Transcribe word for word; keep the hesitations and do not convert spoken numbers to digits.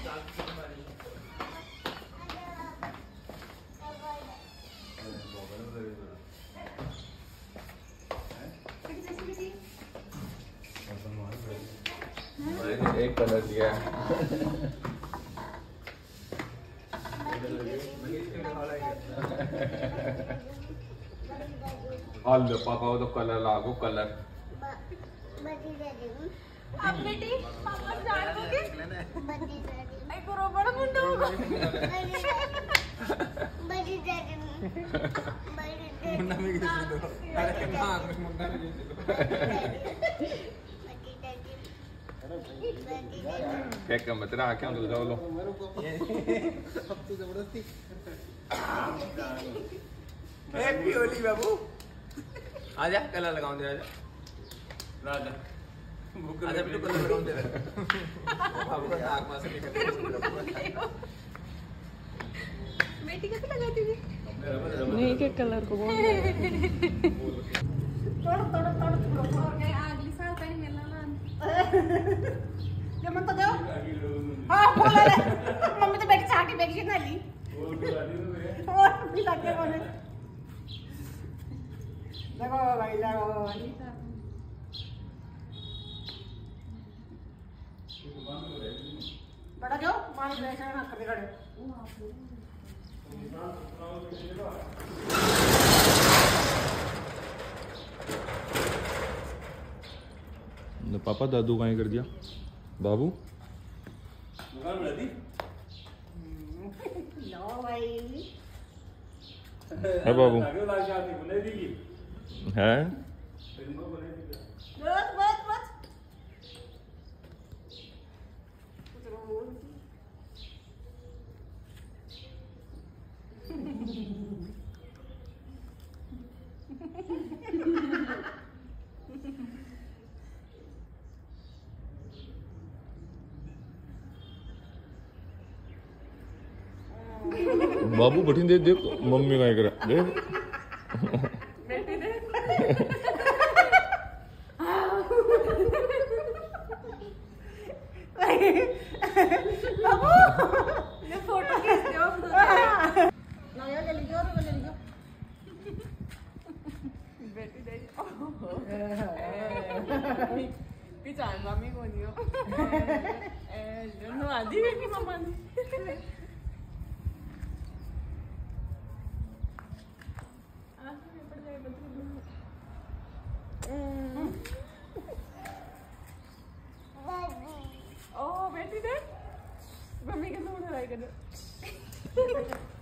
एक कलर दिया हाल दो पापा वो तो कलर लागो कलर अब बेटी पापा जान दोगे आई करो बड़ा मुंडा होगा बड़ी दादी मुंडा में किसी दो अरे हां मुंडा में किसी दो क्या क्या मत रहा क्या तो जाओ लो अब तो जबरदस्ती हैप्पी होली बाबू आजा कलर लगाऊं दे आजा राजा आजा बिल्कुल कलर लगाऊं दे बाबू का नाक में से निकल बेटी कैसे लगाती थी नहीं के कलर को बोल थोड़ा थोड़ा थोड़ा थोड़ा अगली साल पहन मिलना ना जब मन तो दो हां बोल रे मम्मी तो बेटी चाह के बेटी ना ली और भी लगे कोने लगो भाई लगो बड़ा जो मान ले ना कर खड़े पापा दादू कहीं कर दिया बाबू लो भाई है बाबू है बस बस बस बाबू बठी दे देख मम्मी का करा देख बेटी दे बाबू ये फोटो खींच दो ना यार ले लीजिए और ले लीजिए बेटी दे पिचान मम्मी को नहीं हो ए जो आदि बेटी मम्मा ने ओ बेटी दे मम्मी के सामने लड़ाई कर